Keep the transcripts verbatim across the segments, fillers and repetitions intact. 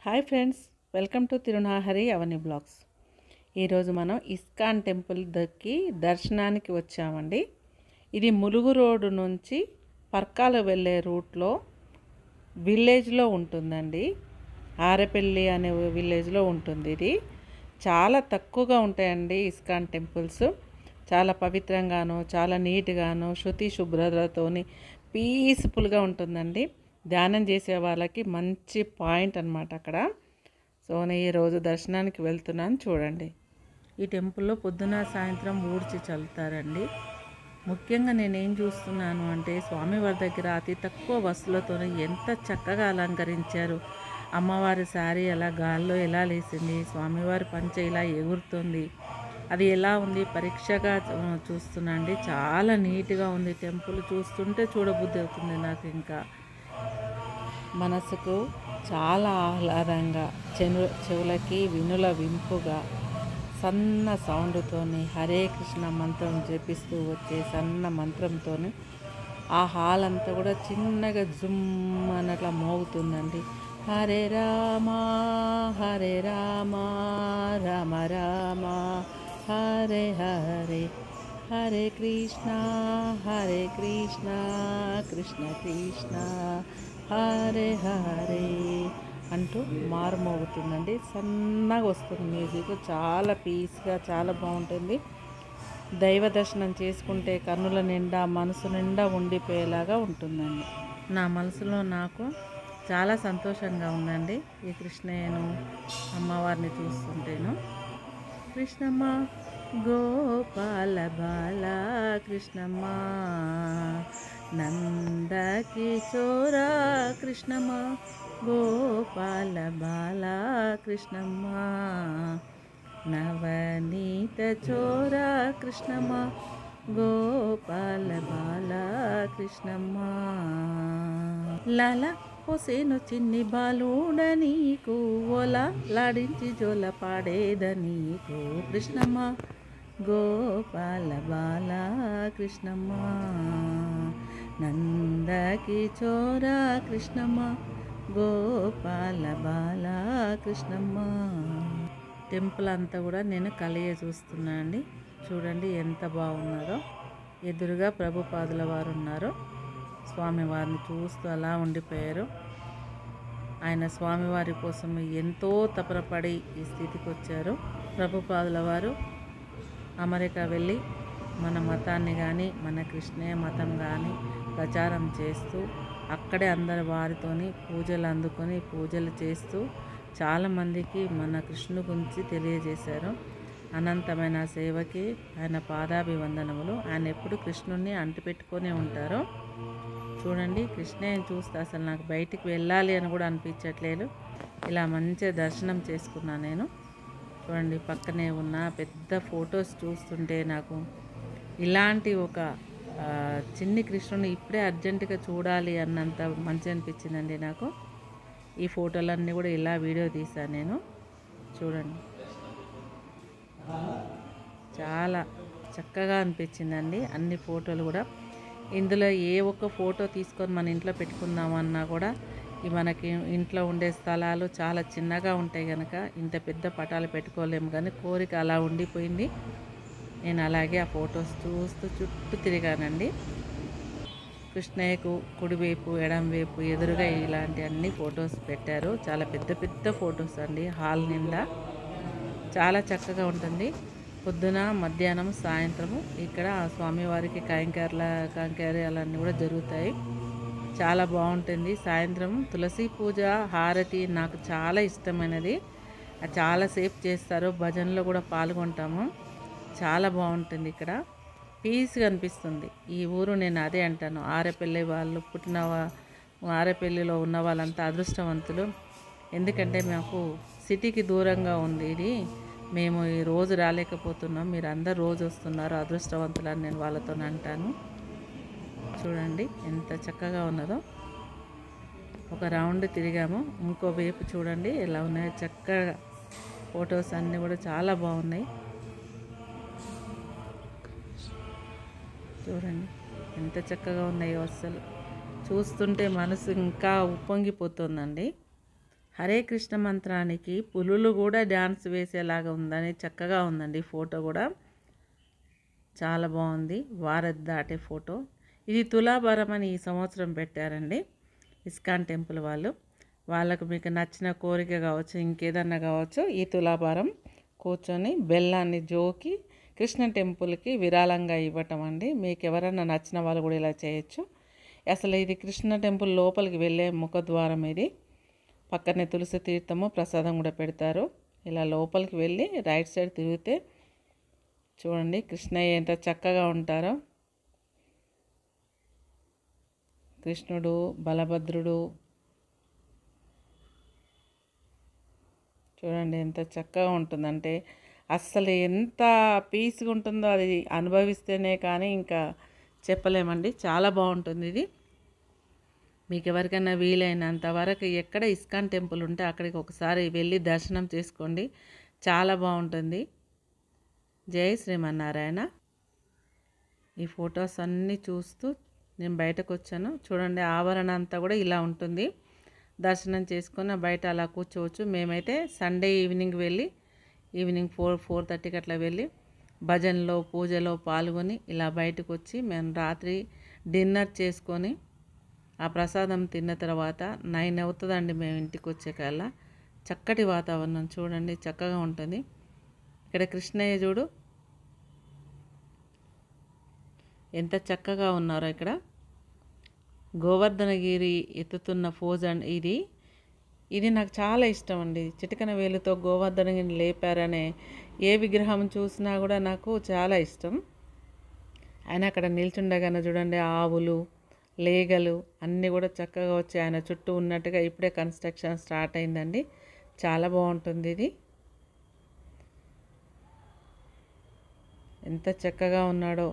Hi friends, welcome to Tirunahari Avani blogs. ఈరోజు మనం ISKCON temple దక్కి దర్శనానికి వచ్చామండి. ఇది ములుగు రోడ్డు నుంచి పర్కాల వెళ్ళే రూట్లో విలేజ్లో ఉంటుందండి. ఆరెపల్లి అనే విలేజ్లో ఉంటుంది. ఇది చాలా తక్కువగా ఉంటాయండి ఇస్కాన్ టెంపుల్స్. చాలా పవిత్రంగాను, చాలా నీట్గాను, శృతి శుభ్రతతోని పీస్ఫుల్గా ఉంటుందండి. ధ్యానం చేసే వాళ్ళకి మంచి పాయింట్ అన్నమాట అక్కడ. సో నేను ఈరోజు దర్శనానికి వెళ్తున్నాను. చూడండి, ఈ టెంపుల్లో పొద్దున సాయంత్రం ఊడ్చి చల్లుతారండి. ముఖ్యంగా నేనేం చూస్తున్నాను అంటే స్వామివారి దగ్గర అతి తక్కువ వస్తువులతో ఎంత చక్కగా అలంకరించారు. అమ్మవారి శారీ ఎలా గాల్లో ఎలా లేసింది, స్వామివారి పంచ ఇలా ఎగురుతుంది. అది ఎలా ఉంది పరీక్షగా చూస్తున్నాండి. చాలా నీట్గా ఉంది టెంపుల్. చూస్తుంటే చూడబుద్ధి అవుతుంది నాకు. ఇంకా మనసుకు చాలా ఆహ్లాదంగా, చెను చెవులకి వినుల వింపుగా సన్న సౌండ్తోని హరే కృష్ణ మంత్రం జపిస్తూ వచ్చే సన్న మంత్రంతో ఆ హాల్ అంతా కూడా చిన్నగా జుమ్ అన్నట్లా మోగుతుందండి. హరే రామ హరే రామ రామ రామ హరే హరే హరే కృష్ణ హరే కృష్ణ కృష్ణ కృష్ణ హరే హరే అంటూ మారుమోగుతుందండి. సన్నగా వస్తుంది మ్యూజిక్. చాలా పీస్గా చాలా బాగుంటుంది. దైవ దర్శనం చేసుకుంటే కన్నుల నిండా మనసు నిండా ఉండిపోయేలాగా ఉంటుందండి. నా మనసులో నాకు చాలా సంతోషంగా ఉందండి ఈ కృష్ణయ్యను అమ్మవారిని చూస్తుంటేను. కృష్ణమ్మ గోపాల బాల కృష్ణమ్మ నందకి చోరా కృష్ణమ్మ గోపాల బాల కృష్ణమ్మ నవనీత చోరా కృష్ణమ్మ గోపాల బాల కృష్ణమ్మ లాల పోసేను చిన్ని బాలుడ నీకు ఓలా లాడించి జోల పాడేద నీకు కృష్ణమ్మ గోపాల బాల కృష్ణమ్మ నందకి చోరా కృష్ణమ్మ గోపాల బాల కృష్ణమ్మ. టెంపుల్ అంతా కూడా నేను కలియ చూస్తున్నా అండి. చూడండి ఎంత బాగున్నదో. ఎదురుగా ప్రభుపాదుల వారు ఉన్నారు. స్వామివారిని చూస్తూ అలా ఉండిపోయారు. ఆయన స్వామివారి కోసం ఎంతో తపనపడి ఈ స్థితికి వచ్చారు. ప్రభుపాదుల వారు అమెరికా వెళ్ళి మన మతాన్ని కానీ మన కృష్ణయ్య మతం కానీ ప్రచారం చేస్తూ అక్కడే అందరి వారితోని పూజలు అందుకొని పూజలు చేస్తూ చాలామందికి మన కృష్ణుని గురించి తెలియజేశారు. అనంతమైన సేవకి ఆయన పాదాభివందనములు. ఆయన ఎప్పుడు కృష్ణుడిని అంటిపెట్టుకొని ఉంటారు. చూడండి, కృష్ణయ్యని చూస్తే అసలు నాకు బయటికి వెళ్ళాలి అని కూడా అనిపించట్లేదు. ఇలా మంచిగా దర్శనం చేసుకున్నాను నేను. చూడండి, పక్కనే ఉన్న పెద్ద ఫొటోస్ చూస్తుంటే నాకు ఇలాంటి ఒక చిన్ని కృష్ణుని ఇప్పుడే అర్జెంటుగా చూడాలి అన్నంత మంచి అనిపించిందండి నాకు. ఈ ఫోటోలన్నీ కూడా ఇలా వీడియో తీశాను నేను. చూడండి, చాలా చక్కగా అనిపించిందండి అన్ని ఫోటోలు కూడా. ఇందులో ఏ ఒక్క ఫోటో తీసుకొని మన ఇంట్లో పెట్టుకుందామన్నా కూడా ఈ మనకి ఇంట్లో ఉండే స్థలాలు చాలా చిన్నగా ఉంటాయి కనుక ఇంత పెద్ద పటాలు పెట్టుకోలేము. కానీ కోరిక అలా ఉండిపోయింది. నేను అలాగే ఆ ఫొటోస్ చూస్తూ చుట్టూ తిరిగానండి. కృష్ణయ్యకు కుడివైపు ఎడంవైపు ఎదురుగా ఇలాంటి అన్ని ఫొటోస్ పెట్టారు. చాలా పెద్ద పెద్ద ఫొటోస్ అండి. హాల్ నిండా చాలా చక్కగా ఉంటుంది. పొద్దున మధ్యాహ్నం సాయంత్రము ఇక్కడ స్వామివారికి కైంకర్ల కైంకర్యాలన్నీ కూడా జరుగుతాయి. చాలా బాగుంటుంది. సాయంత్రం తులసి పూజ హారతి నాకు చాలా ఇష్టమైనది. చాలాసేపు చేస్తారు. భజనలో కూడా పాల్గొంటాము. చాలా బాగుంటుంది. ఇక్కడ పీస్గా అనిపిస్తుంది ఈ ఊరు. నేను అదే అంటాను, ఆరెపల్లి వాళ్ళు పుట్టిన ఆరెపల్లిలో ఉన్న వాళ్ళంతా అదృష్టవంతులు. ఎందుకంటే మాకు సిటీకి దూరంగా ఉంది ఇది. మేము ఈ రోజు రాలేకపోతున్నాం, మీరు అందరు రోజు వస్తున్నారు, అదృష్టవంతులు అని నేను వాళ్ళతో అంటాను. చూడండి ఎంత చక్కగా ఉన్నదో. ఒక రౌండ్ తిరిగాము. ఇంకో వైపు చూడండి ఎలా ఉన్నాయో చక్కగా. ఫొటోస్ అన్నీ కూడా చాలా బాగున్నాయి. చూడండి ఎంత చక్కగా ఉన్నాయో. అసలు చూస్తుంటే మనసు ఇంకా ఉప్పొంగిపోతుందండి. హరే కృష్ణ మంత్రానికి పులులు కూడా డ్యాన్స్ వేసేలాగా ఉందని చక్కగా ఉందండి. ఫోటో కూడా చాలా బాగుంది. వారధి దాటే ఫోటో. ఇది తులాభారం అని ఈ సంవత్సరం పెట్టారండి ఇస్కాన్ టెంపుల్ వాళ్ళు. వాళ్ళకు మీకు నచ్చిన కోరిక కావచ్చు, ఇంకేదన్నా కావచ్చు, ఈ తులాభారం కూర్చొని బెల్లాన్ని జోకి కృష్ణ టెంపుల్కి విరాళంగా ఇవ్వటం అండి. మీకు ఎవరన్నా నచ్చిన వాళ్ళు కూడా ఇలా చేయొచ్చు. అసలు ఇది కృష్ణ టెంపుల్ లోపలికి వెళ్ళే ముఖద్వారం. ఇది పక్కనే తులసి తీర్థము ప్రసాదం కూడా పెడతారు. ఇలా లోపలికి వెళ్ళి రైట్ సైడ్ తిరిగితే చూడండి కృష్ణయ్య ఎంత చక్కగా ఉంటారో. కృష్ణుడు, బలభద్రుడు చూడండి ఎంత చక్కగా ఉంటుందంటే అస్సలు ఎంత పీస్గా ఉంటుందో అది అనుభవిస్తేనే కానీ ఇంకా చెప్పలేమండి. చాలా బాగుంటుంది ఇది. మీకు ఎవరికైనా వీలైనంత వరకు ఎక్కడ ఇస్కాన్ టెంపుల్ ఉంటే అక్కడికి ఒకసారి వెళ్ళి దర్శనం చేసుకోండి. చాలా బాగుంటుంది. జై శ్రీమన్నారాయణ. ఈ ఫొటోస్ అన్నీ చూస్తూ నేను బయటకు వచ్చాను. చూడండి ఆవరణ అంతా కూడా ఇలా ఉంటుంది. దర్శనం చేసుకొని బయట అలా కూర్చోవచ్చు. మేమైతే సండే ఈవినింగ్ వెళ్ళి ఈవినింగ్ ఫోర్ ఫోర్ థర్టీకి అట్లా వెళ్ళి భజనలో పూజలో పాల్గొని ఇలా బయటకు వచ్చి మేము రాత్రి డిన్నర్ చేసుకొని ఆ ప్రసాదం తిన్న తర్వాత నైన్ అవుతుందండి మేము ఇంటికి వచ్చేకల్లా. చక్కటి వాతావరణం చూడండి చక్కగా ఉంటుంది. ఇక్కడ కృష్ణయ్య చూడు ఎంత చక్కగా ఉన్నారో. ఇక్కడ గోవర్ధనగిరి ఎత్తుతున్న ఫోజ్ అండ్ ఇది ఇది నాకు చాలా ఇష్టం అండి. చిటికన వేలుతో గోవర్ధనగిరిని లేపారనే ఏ విగ్రహం చూసినా కూడా నాకు చాలా ఇష్టం. ఆయన అక్కడ నిల్చుండగానే చూడండి ఆవులు, లేగలు అన్నీ కూడా చక్కగా వచ్చి ఆయన చుట్టూ ఉన్నట్టుగా ఇప్పుడే కన్స్ట్రక్షన్ స్టార్ట్ అయిందండి. చాలా బాగుంటుంది ఇది. ఎంత చక్కగా ఉన్నాడో.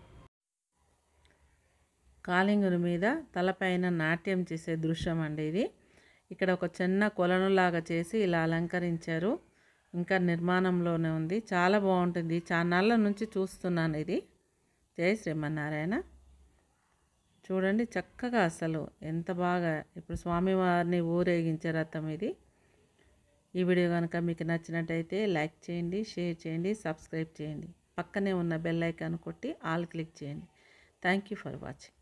కాలింగుని మీద తలపైన నాట్యం చేసే దృశ్యం అండి ఇది. ఇక్కడ ఒక చిన్న కొలనులాగా చేసి ఇలా అలంకరించారు. ఇంకా నిర్మాణంలోనే ఉంది. చాలా బాగుంటుంది. చాన్నాళ్ళ నుంచి చూస్తున్నాను ఇది. జై శ్రీమన్నారాయణ. చూడండి చక్కగా అసలు ఎంత బాగా ఇప్పుడు స్వామివారిని ఊరేగించే రథం ఇది. ఈ వీడియో కనుక మీకు నచ్చినట్టయితే లైక్ చేయండి, షేర్ చేయండి, సబ్స్క్రైబ్ చేయండి. పక్కనే ఉన్న బెల్ ఐకాన్ కొట్టి ఆల్ క్లిక్ చేయండి. Thank you for watching.